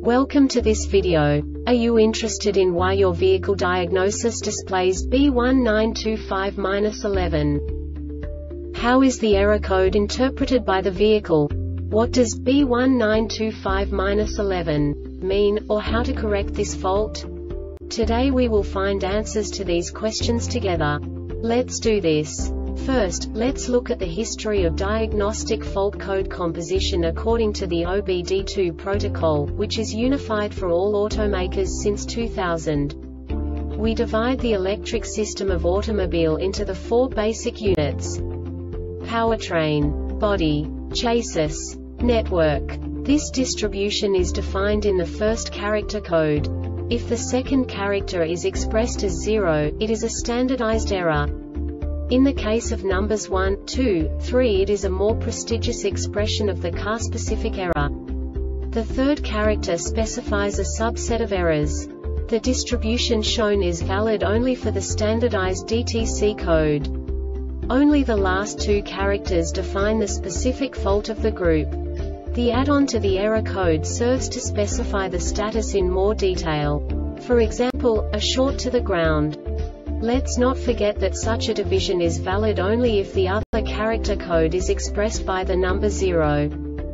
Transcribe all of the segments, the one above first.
Welcome to this video. Are you interested in why your vehicle diagnosis displays B1925-11? How is the error code interpreted by the vehicle? What does B1925-11 mean, or how to correct this fault? Today we will find answers to these questions together. Let's do this. First, let's look at the history of diagnostic fault code composition according to the OBD2 protocol, which is unified for all automakers since 2000. We divide the electric system of automobile into the four basic units: powertrain, body, chassis, network. This distribution is defined in the first character code. If the second character is expressed as 0, it is a standardized error. In the case of numbers 1, 2, 3, it is a more prestigious expression of the car-specific error. The third character specifies a subset of errors. The distribution shown is valid only for the standardized DTC code. Only the last two characters define the specific fault of the group. The add-on to the error code serves to specify the status in more detail. For example, a short to the ground. Let's not forget that such a division is valid only if the other character code is expressed by the number 0.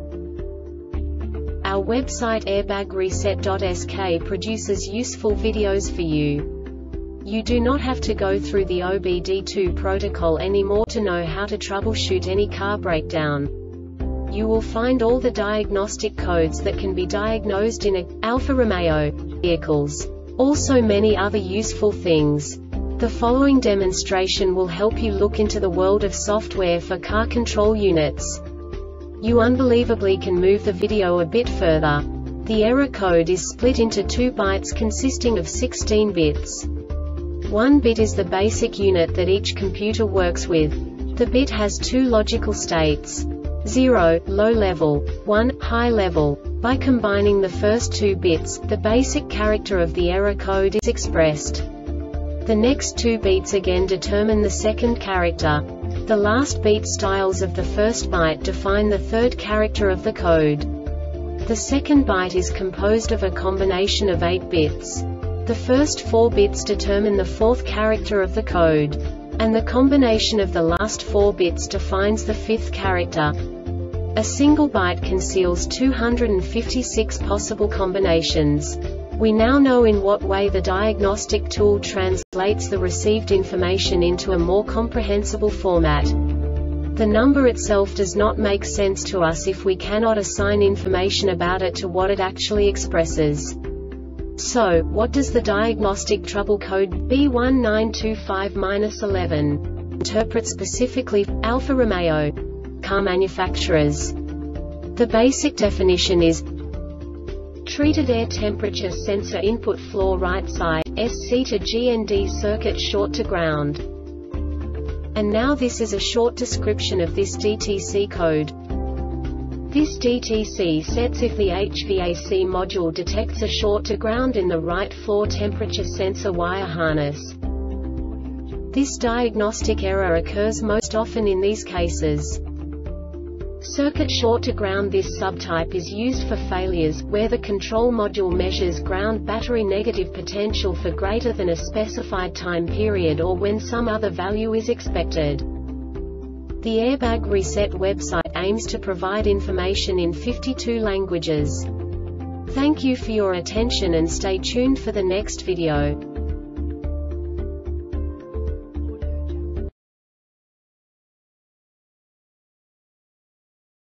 Our website airbagreset.sk produces useful videos for you. You do not have to go through the OBD2 protocol anymore to know how to troubleshoot any car breakdown. You will find all the diagnostic codes that can be diagnosed in Alfa Romeo vehicles. Also many other useful things. The following demonstration will help you look into the world of software for car control units. You unbelievably can move the video a bit further. The error code is split into 2 bytes consisting of 16 bits. 1 bit is the basic unit that each computer works with. The bit has 2 logical states: 0, low level, 1, high level. By combining the first 2 bits, the basic character of the error code is expressed. The next 2 beats again determine the second character. The last beat styles of the first byte define the third character of the code. The second byte is composed of a combination of 8 bits. The first 4 bits determine the fourth character of the code. And the combination of the last 4 bits defines the fifth character. A single byte conceals 256 possible combinations. We now know in what way the diagnostic tool translates the received information into a more comprehensible format. The number itself does not make sense to us if we cannot assign information about it to what it actually expresses. So, what does the diagnostic trouble code B1925-11 interpret specifically for Alfa Romeo car manufacturers? The basic definition is: treated air temperature sensor input floor right side, SC to GND circuit short to ground. And now this is a short description of this DTC code. This DTC sets if the HVAC module detects a short to ground in the right floor temperature sensor wire harness. This diagnostic error occurs most often in these cases: circuit short to ground. This subtype is used for failures where the control module measures ground battery negative potential for greater than a specified time period or when some other value is expected. The Airbag Reset website aims to provide information in 52 languages. Thank you for your attention and stay tuned for the next video.